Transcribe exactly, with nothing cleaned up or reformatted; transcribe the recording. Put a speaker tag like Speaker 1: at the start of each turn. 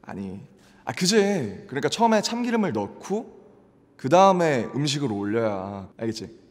Speaker 1: 아니, 아 그지. 그러니까 처음에 참기름을 넣고 그 다음에 음식을 올려야, 알겠지?